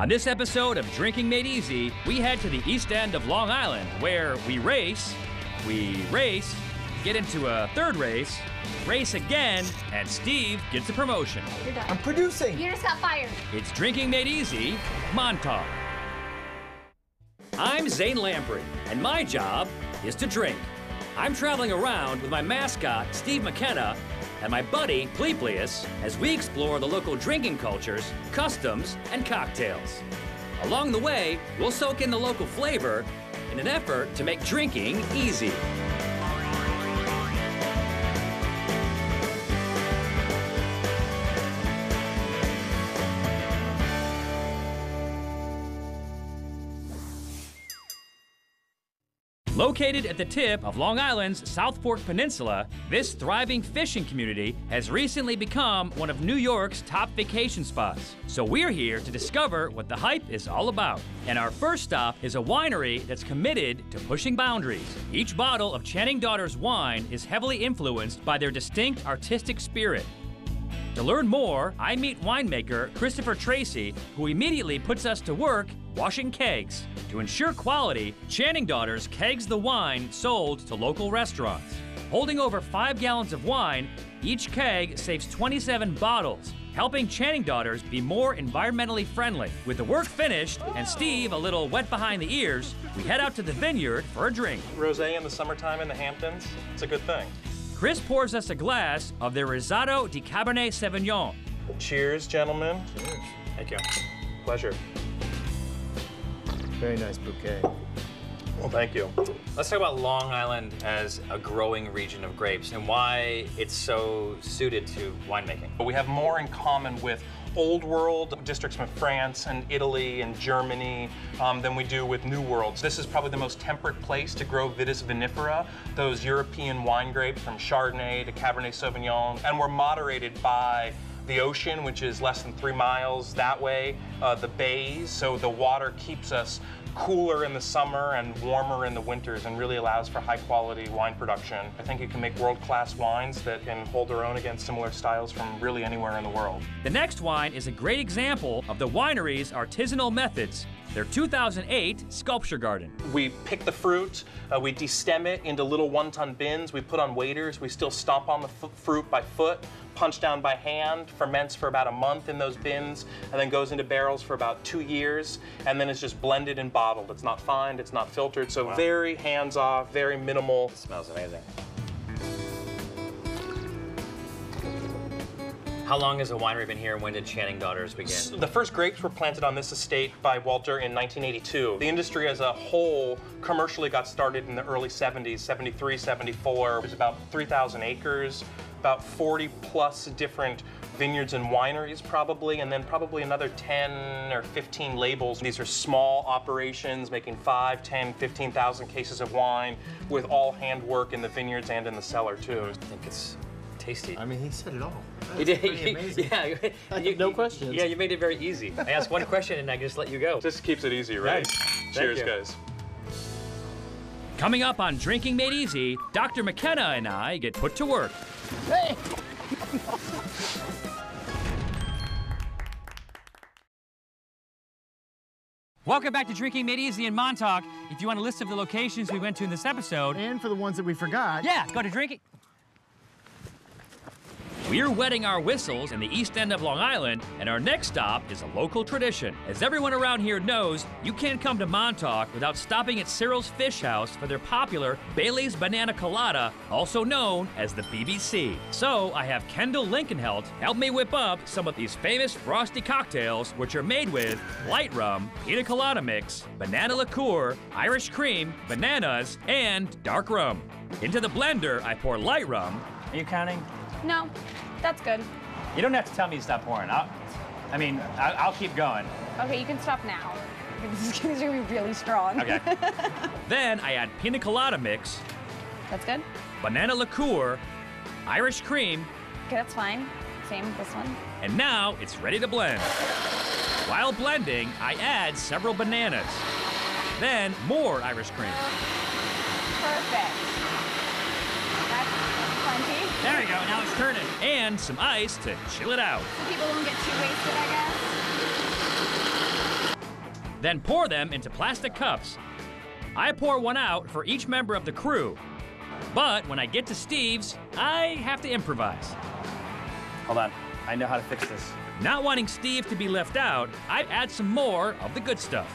On this episode of Drinking Made Easy, we head to the east end of Long Island, where we race, get into a third race again, and Steve gets a promotion. You're done. I'm producing. You just got fired. It's Drinking Made Easy, Montauk. I'm Zane Lamprey, and my job is to drink. I'm traveling around with my mascot, Steve McKenna, and my buddy, Pleplius, as we explore the local drinking cultures, customs, and cocktails. Along the way, we'll soak in the local flavor in an effort to make drinking easy. Located at the tip of Long Island's South Fork Peninsula, this thriving fishing community has recently become one of New York's top vacation spots. So we're here to discover what the hype is all about. And our first stop is a winery that's committed to pushing boundaries. Each bottle of Channing Daughters wine is heavily influenced by their distinct artistic spirit. To learn more, I meet winemaker Christopher Tracy, who immediately puts us to work washing kegs. To ensure quality, Channing Daughters kegs the wine sold to local restaurants. Holding over 5 gallons of wine, each keg saves 27 bottles, helping Channing Daughters be more environmentally friendly. With the work finished and Steve a little wet behind the ears, we head out to the vineyard for a drink. Rosé in the summertime in the Hamptons, it's a good thing. Chris pours us a glass of their Risotto di Cabernet Sauvignon. Cheers, gentlemen. Cheers. Thank you. Pleasure. Very nice bouquet. Well, thank you. Let's talk about Long Island as a growing region of grapes and why it's so suited to winemaking. But we have more in common with Old World districts from France and Italy and Germany than we do with New World. This is probably the most temperate place to grow Vitis vinifera, those European wine grapes from Chardonnay to Cabernet Sauvignon, and we're moderated by the ocean, which is less than 3 miles that way, the bays, so the water keeps us cooler in the summer and warmer in the winters and really allows for high quality wine production. I think you can make world-class wines that can hold their own against similar styles from really anywhere in the world. The next wine is a great example of the winery's artisanal methods, their 2008 Sculpture Garden. We pick the fruit, we destem it into little 1-ton bins, we put on waders, we still stomp on the fruit by foot, punch down by hand, ferments for about a month in those bins, and then goes into barrels for about 2 years, and then it's just blended and bottled. It's not fined, it's not filtered, so wow. Very hands-off, very minimal. It smells amazing. How long has a winery been here, and when did Channing Daughters begin? The first grapes were planted on this estate by Walter in 1982. The industry as a whole commercially got started in the early 70s, 73, 74. It was about 3,000 acres, about 40 plus different vineyards and wineries probably, and then probably another 10 or 15 labels. These are small operations making 5, 10, 15,000 cases of wine with all handwork in the vineyards and in the cellar too. I think it's tasty. I mean, he said it all. You did. Amazing. Yeah. No questions. Yeah, you made it very easy. I asked one question and I just let you go. Just keeps it easy, right? Nice. Cheers, Thank you. guys. Coming up on Drinking Made Easy, Dr. McKenna and I get put to work. Hey! Welcome back to Drinking Made Easy in Montauk. If you want a list of the locations we went to in this episode, And for the ones that we forgot. yeah, go to Drinking. We're wetting our whistles in the east end of Long Island, and our next stop is a local tradition. As everyone around here knows, you can't come to Montauk without stopping at Cyril's Fish House for their popular Bailey's Banana Colada, also known as the BBC. So I have Kendall Lincolnhelt help me whip up some of these famous frosty cocktails, which are made with light rum, pina colada mix, banana liqueur, Irish cream, bananas, and dark rum. Into the blender, I pour light rum. Are you counting? No, that's good. You don't have to tell me to stop pouring. I'll keep going. Okay, you can stop now. This is gonna be really strong. Okay. Then I add pina colada mix, That's good. banana liqueur, Irish cream, Okay, that's fine. Same with this one. and now it's ready to blend. While blending, I add several bananas. Then more Irish cream. Perfect. That's plenty. There you go, now it's turning. And some ice to chill it out. So people won't get too wasted, I guess. then pour them into plastic cups. I pour one out for each member of the crew. But when I get to Steve's, I have to improvise. Hold on, I know how to fix this. Not wanting Steve to be left out, I add some more of the good stuff.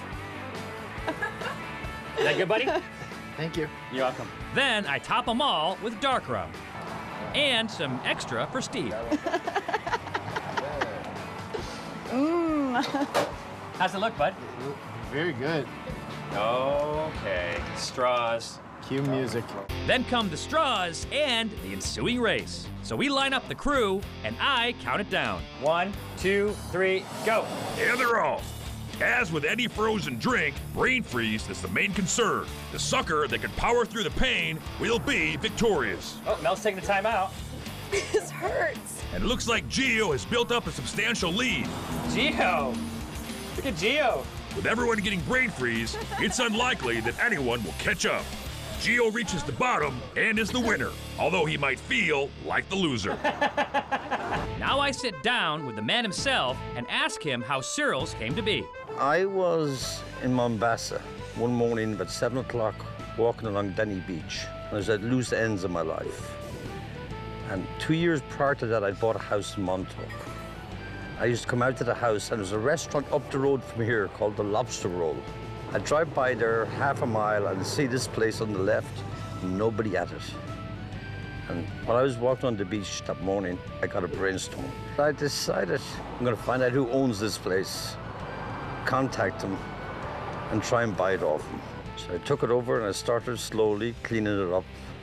Is that good, buddy? Thank you. You're welcome. Then I top them all with dark rum. And some extra for Steve. How's it look, bud? Very good. Okay, straws. Cue music. Then come the straws and the ensuing race. So we line up the crew, and I count it down. 1, 2, 3, go. Here they're off. As with any frozen drink, brain freeze is the main concern. The sucker that can power through the pain will be victorious. Oh, Mel's taking the time out. This hurts. And it looks like Gio has built up a substantial lead. Gio. Look at Gio. With everyone getting brain freeze, it's unlikely that anyone will catch up. Gio reaches the bottom and is the winner, although he might feel like the loser. Now I sit down with the man himself and ask him how Cyril's came to be. I was in Mombasa one morning about 7 o'clock walking along Denny Beach. I was at loose ends of my life. And 2 years prior to that, I bought a house in Montauk. I used to come out to the house, and there's a restaurant up the road from here called the Lobster Roll. I drive by there half a mile and see this place on the left, nobody at it. And while I was walking on the beach that morning, I got a brainstorm. I decided I'm gonna find out who owns this place, contact them, and try and buy it off them. So I took it over and I started slowly cleaning it up.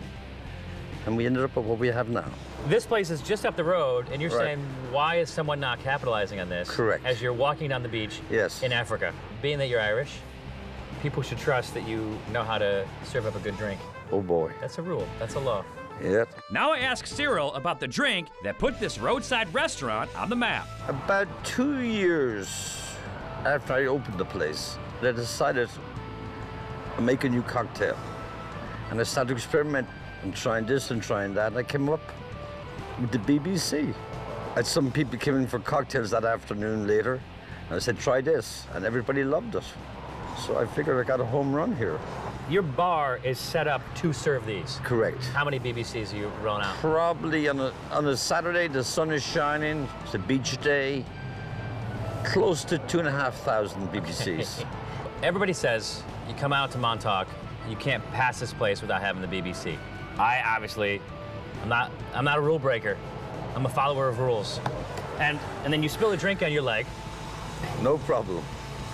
And we ended up with what we have now. This place is just up the road, and you're Right. saying, why is someone not capitalizing on this? Correct. As you're walking down the beach Yes. in Africa. Being that you're Irish, people should trust that you know how to serve up a good drink. Oh boy. That's a rule. That's a law. Yeah. Now I ask Cyril about the drink that put this roadside restaurant on the map. About 2 years after I opened the place, I decided to make a new cocktail. And I started to experiment and trying this and trying that. And I came up with the BBC. I had some people came in for cocktails that afternoon later. And I said, try this. And everybody loved it. So I figured I got a home run here. Your bar is set up to serve these. Correct. How many BBCs are you rolling out? Probably on a Saturday, the sun is shining, it's a beach day, close to 2,500 BBCs. Everybody says you come out to Montauk, you can't pass this place without having the BBC. I obviously, I'm not a rule breaker. I'm a follower of rules. And then you spill a drink on your leg. No problem.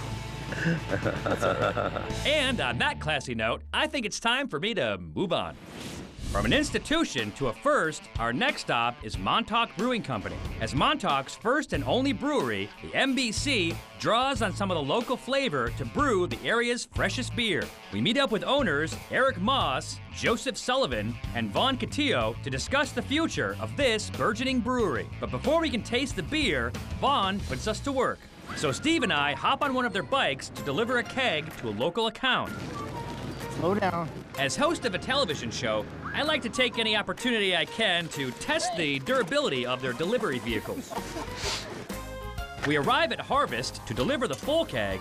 And on that classy note, I think it's time for me to move on. From an institution to a first, our next stop is Montauk Brewing Company. As Montauk's first and only brewery, the MBC draws on some of the local flavor to brew the area's freshest beer. We meet up with owners Eric Moss, Joseph Sullivan, and Vaughn Catillo to discuss the future of this burgeoning brewery. But before we can taste the beer, Vaughn puts us to work. So Steve and I hop on one of their bikes to deliver a keg to a local account. Slow down. As host of a television show, I like to take any opportunity I can to test the durability of their delivery vehicles. We arrive at Harvest to deliver the full keg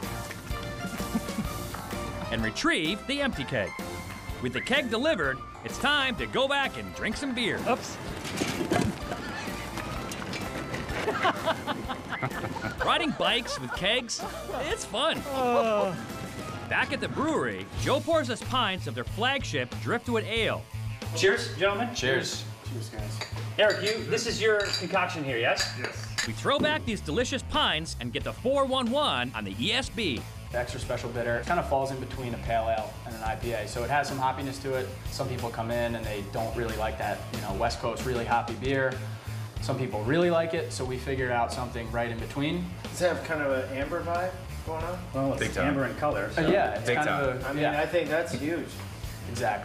and retrieve the empty keg. With the keg delivered, it's time to go back and drink some beer. Oops. Riding bikes with kegs, it's fun. Back at the brewery, Joe pours us pints of their flagship Driftwood Ale. Cheers, gentlemen. Cheers. Cheers, guys. Eric, this is your concoction here, yes? Yes. We throw back these delicious pints and get the 411 on the ESB. The extra special bitter kind of falls in between a pale ale and an IPA, so it has some hoppiness to it. Some people come in and they don't really like that, West Coast really hoppy beer. Some people really like it, so we figured out something right in between. Does it have kind of an amber vibe going on? Well, It's amber in color. So. yeah, it's Big kind time. of a, I mean, I think that's huge. exactly.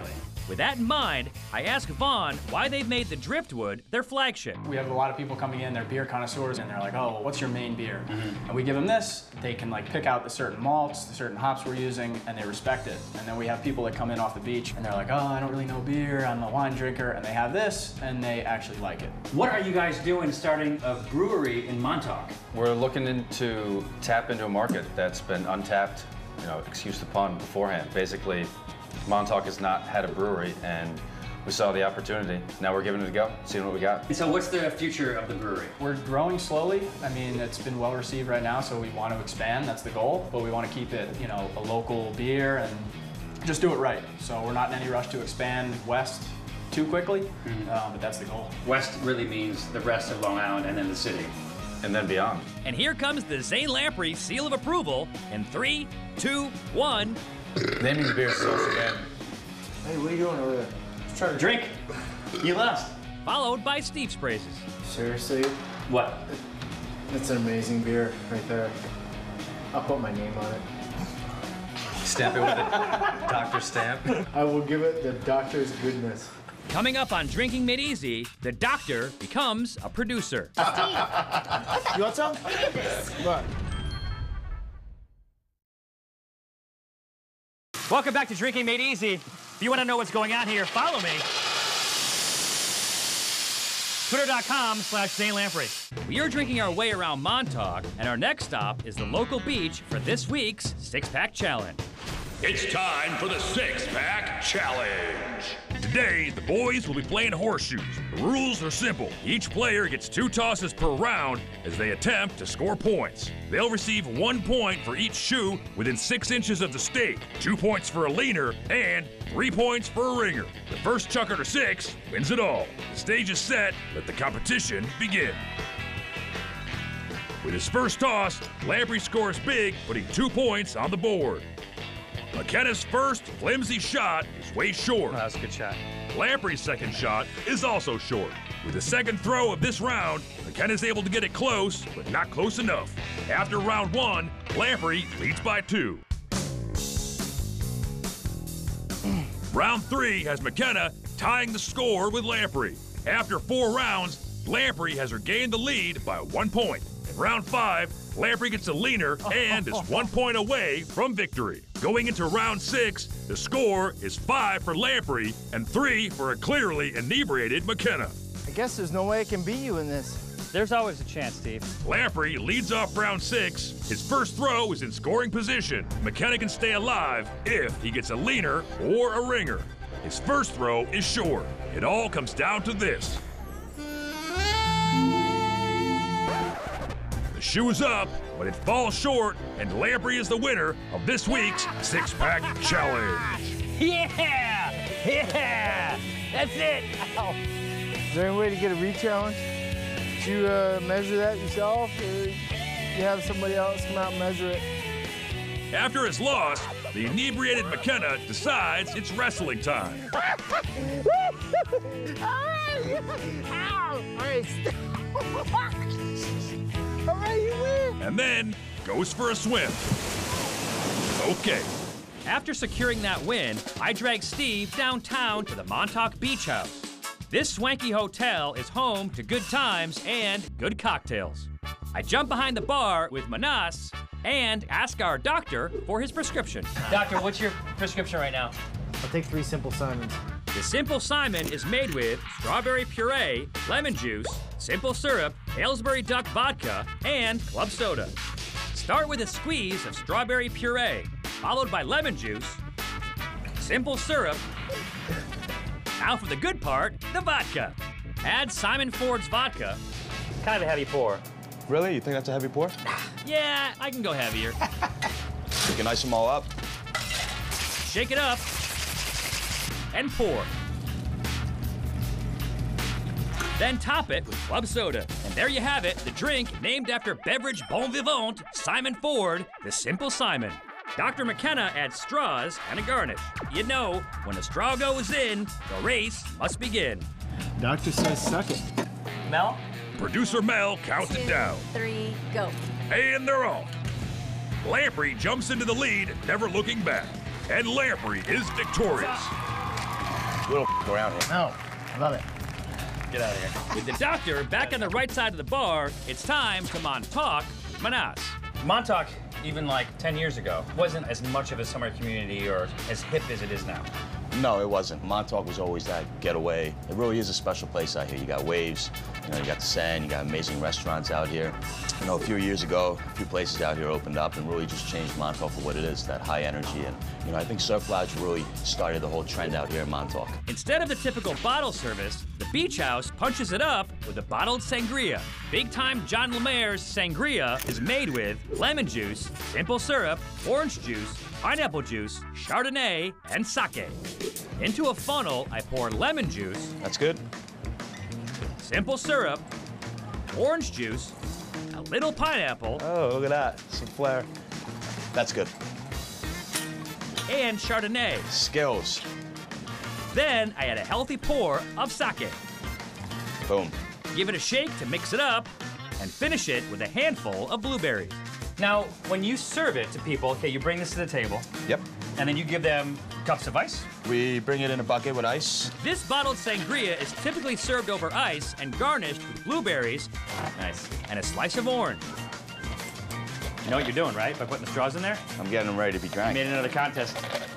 With that in mind, I asked Vaughn why they've made the Driftwood their flagship. We have a lot of people coming in, they're beer connoisseurs, and they're like, oh, what's your main beer? And we give them this, they can like pick out the certain malts, the certain hops we're using, and they respect it. And then we have people that come in off the beach, and they're like, oh, I don't really know beer, I'm a wine drinker, and they have this, and they actually like it. What are you guys doing starting a brewery in Montauk? We're looking to tap into a market that's been untapped, excuse the pun, beforehand. Basically, Montauk has not had a brewery, and we saw the opportunity. Now we're giving it a go, seeing what we got. And so what's the future of the brewery? We're growing slowly. I mean, it's been well received right now, so we want to expand, that's the goal. But we want to keep it, a local beer and just do it right. So we're not in any rush to expand west too quickly, but that's the goal. West really means the rest of Long Island and then the city. And then beyond. And here comes the Zane Lamprey seal of approval in 3, 2, 1. Naming the beer is so again. Hey, what are you doing over there? Just trying to drink. You lost. Followed by Steve's praises. Seriously? What? That's an amazing beer right there. I'll put my name on it. Stamp it with a doctor's stamp. I will give it the doctor's goodness. Coming up on Drinking Made Easy, the doctor becomes a producer. Steve, you want some? Look at this. What? Welcome back to Drinking Made Easy. If you want to know what's going on here, follow me. Twitter.com/Zane Lamprey. We are drinking our way around Montauk, and our next stop is the local beach for this week's six-pack challenge. It's time for the six-pack challenge. Today, the boys will be playing horseshoes. The rules are simple. Each player gets 2 tosses per round as they attempt to score points. They'll receive 1 point for each shoe within 6 inches of the stake, 2 points for a leaner, and 3 points for a ringer. The first chucker to 6 wins it all. The stage is set. Let the competition begin. With his first toss, Lamprey scores big, putting 2 points on the board. McKenna's first flimsy shot is way short. Oh, that was a good shot. Lamprey's second shot is also short. With the second throw of this round, McKenna's able to get it close, but not close enough. After round 1, Lamprey leads by 2. Round 3 has McKenna tying the score with Lamprey. After 4 rounds, Lamprey has regained the lead by 1 point. In round 5, Lamprey gets a leaner and is 1 point away from victory. Going into round 6, the score is 5 for Lamprey and 3 for a clearly inebriated McKenna. I guess there's no way I can beat you in this. There's always a chance, Steve. Lamprey leads off round 6. His first throw is in scoring position. McKenna can stay alive if he gets a leaner or a ringer. His first throw is short. It all comes down to this. The shoe is up, but it falls short, and Lamprey is the winner of this week's six-pack challenge. Yeah! Yeah! That's it! Ow. Is there any way to get a re-challenge? Did you measure that yourself, or you have somebody else come out and measure it? After his loss, the inebriated McKenna decides it's wrestling time. All right! Ow! All right, all right, you win! And then goes for a swim. Okay. After securing that win, I dragged Steve downtown to the Montauk Beach House. This swanky hotel is home to good times and good cocktails. I jump behind the bar with Manas and ask our doctor for his prescription. Doctor, what's your prescription right now? I'll take 3 Simple Simons. The Simple Simon is made with strawberry puree, lemon juice, simple syrup, Aylesbury Duck vodka, and club soda. Start with a squeeze of strawberry puree, followed by lemon juice, simple syrup. Now for the good part, the vodka. Add Simon Ford's vodka. Kind of a heavy pour. Really? You think that's a heavy pour? Yeah, I can go heavier. You can ice them all up. Shake it up and pour. Then top it with club soda. And there you have it, the drink named after beverage bon vivant, Simon Ford, the Simple Simon. Dr. McKenna adds straws and a garnish. You know, when a straw goes in, the race must begin. Doctor says suck it. Mel? Producer Mel counts it down. 3, go. And they're off. Lamprey jumps into the lead, never looking back. And Lamprey is victorious. We don't around here. No, I love it. Get out of here. With the doctor back on the right side of the bar, it's time to Montauk with Manas. Montauk, even like 10 years ago, wasn't as much of a summer community or as hip as it is now. No, it wasn't. Montauk was always that getaway. It really is a special place out here. You got waves, you know, you got the sand, you got amazing restaurants out here. You know, a few years ago, a few places out here opened up and really just changed Montauk for what it is, that high energy. And, you know, I think Surf Lodge really started the whole trend out here in Montauk. Instead of the typical bottle service, the Beach House punches it up with a bottled sangria. Big-time John Lemaire's sangria is made with lemon juice, simple syrup, orange juice, pineapple juice, Chardonnay, and sake. Into a funnel, I pour lemon juice. That's good. Simple syrup, orange juice, a little pineapple. Oh, look at that. Some flair. That's good. And Chardonnay. Skills. Then I add a healthy pour of sake. Boom. Give it a shake to mix it up, and finish it with a handful of blueberries. Now, when you serve it to people, okay, you bring this to the table. Yep. And then you give them cups of ice. We bring it in a bucket with ice. This bottled sangria is typically served over ice and garnished with blueberries, Nice. and a slice of orange. You know what you're doing, right? By putting the straws in there? I'm getting them ready to be drank. Made another contest.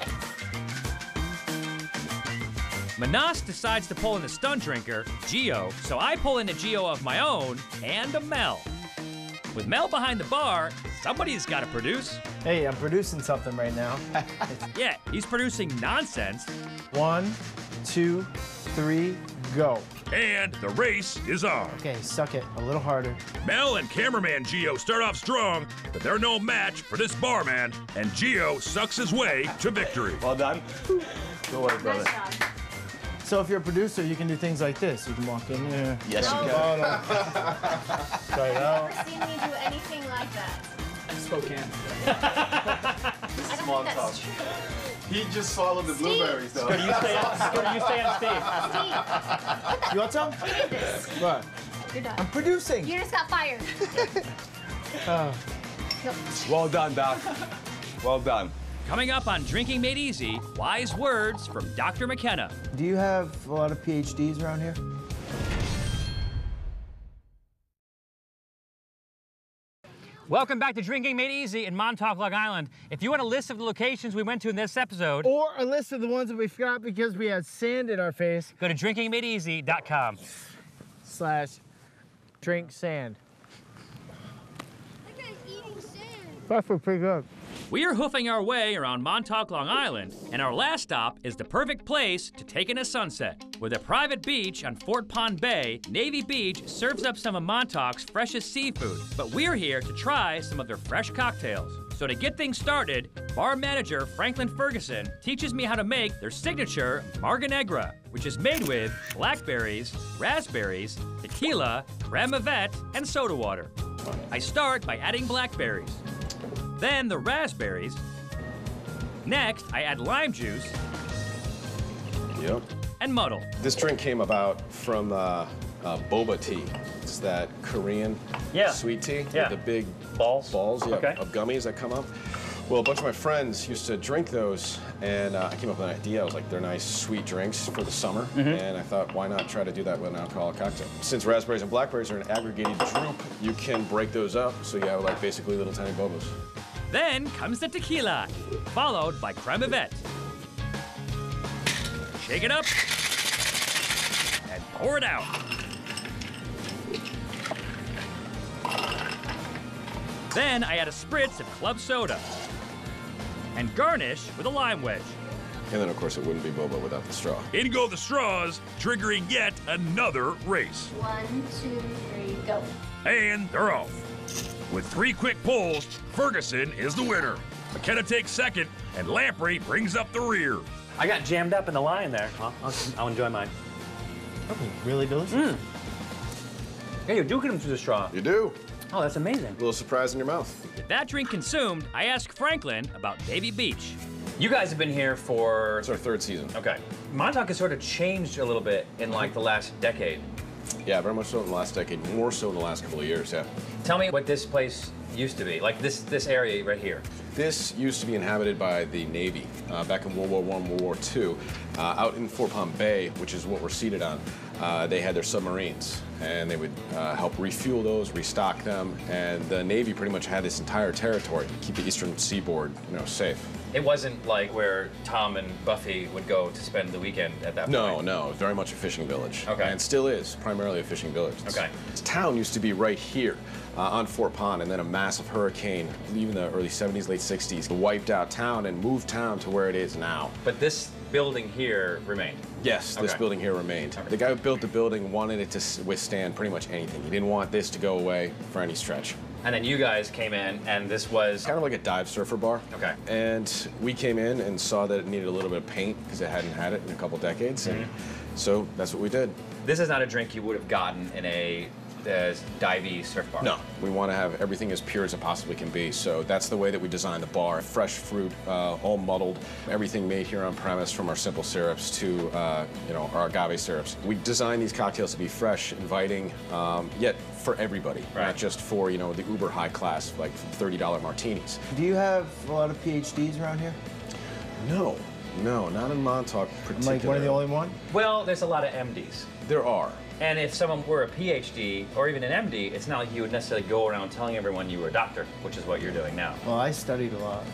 Manas decides to pull in the stunt drinker, Gio, so I pull in a Gio of my own and a Mel. With Mel behind the bar, somebody's got to produce. Hey, I'm producing something right now. Yeah, he's producing nonsense. 1, 2, 3, go. And the race is on. Okay, suck it a little harder. Mel and cameraman Gio start off strong, but they're no match for this barman, and Gio sucks his way to victory. Well done. Go away, brother. So if you're a producer, you can do things like this. You can walk in here. Yes, you can. Try it out. I've never seen me do anything like that. Spokane. I don't think that's true. He just swallowed the blueberries, though. Go to you stay on Steve. Steve, You want some? look at this. What? You're done. I'm producing. You just got fired. Well done, Doc. Well done. Coming up on Drinking Made Easy, wise words from Dr. McKenna. Do you have a lot of PhDs around here? Welcome back to Drinking Made Easy in Montauk, Long Island. If you want a list of the locations we went to in this episode, Or a list of the ones that we forgot because we had sand in our face. go to drinkingmadeeasy.com. /drink sand. That guy's eating sand. That's pretty good. We are hoofing our way around Montauk, Long Island, and our last stop is the perfect place to take in a sunset. With a private beach on Fort Pond Bay, Navy Beach serves up some of Montauk's freshest seafood, but we're here to try some of their fresh cocktails. So to get things started, bar manager Franklin Ferguson teaches me how to make their signature Marga Negra, which is made with blackberries, raspberries, tequila, creme Yvette, and soda water. I start by adding blackberries, then the raspberries. Next, I add lime juice Yep. and muddle. This drink came about from boba tea. It's that Korean sweet tea with the big balls of gummies that come up. Well, a bunch of my friends used to drink those, and I came up with an idea. I was like, they're nice, sweet drinks for the summer, and I thought, why not try to do that with an alcoholic cocktail? Since raspberries and blackberries are an aggregated drupe, you can break those up, so you have like basically little tiny bobas. Then comes the tequila, followed by creme Yvette. Shake it up and pour it out. Then I add a spritz of club soda and garnish with a lime wedge. And then, of course, it wouldn't be boba without the straw. In go the straws, triggering yet another race. 1, 2, 3, go. And they're off. With 3 quick pulls, Ferguson is the winner. McKenna takes second, and Lamprey brings up the rear. I got jammed up in the line there. I'll enjoy mine. That was really delicious. Yeah, you do get them through the straw. You do. Oh, that's amazing. A little surprise in your mouth. With that drink consumed, I ask Franklin about Navy Beach. You guys have been here for... It's our 3rd season. Okay. Montauk has sort of changed a little bit in like the last decade. Yeah, very much so in the last decade, more so in the last couple of years, yeah. Tell me what this place used to be, like this area right here. This used to be inhabited by the Navy back in World War I, World War II. Out in Fort Palm Bay, which is what we're seated on, they had their submarines, and they would help refuel those, restock them, and the Navy pretty much had this entire territory to keep the eastern seaboard, safe. It wasn't like where Tom and Buffy would go to spend the weekend at that point? No, very much a fishing village. Okay. And still is primarily a fishing village. Okay. This town used to be right here on Fort Pond, and then a massive hurricane, I believe in the early 70s, late 60s, wiped out town and moved town to where it is now. But this building here remained? Yes, this building here remained. Okay. The guy who built the building wanted it to withstand pretty much anything. He didn't want this to go away for any stretch. And then you guys came in, and this was... kind of like a dive surfer bar. Okay. And we came in and saw that it needed a little bit of paint because it hadn't had it in a couple decades. And so that's what we did. This is not a drink you would have gotten in a divey surf bar. No, we want to have everything as pure as it possibly can be. So that's the way that we designed the bar. Fresh fruit, all muddled, everything made here on premise, from our simple syrups to our agave syrups. We designed these cocktails to be fresh, inviting, yet for everybody, not just for the uber high class, like $30 martinis. Do you have a lot of PhDs around here? No, not in Montauk particularly. Like one of the only one? Well, there's a lot of MDs. There are. And if someone were a PhD or even an MD, it's not like you would necessarily go around telling everyone you were a doctor, which is what you're doing now. Well, I studied a lot.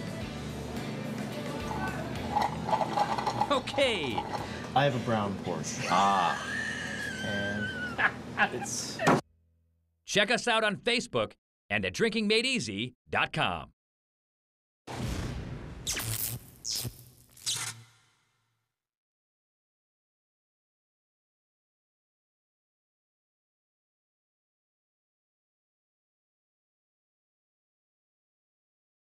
Okay. I have a brown Porsche. Ah. And it's... Check us out on Facebook and at drinkingmadeeasy.com.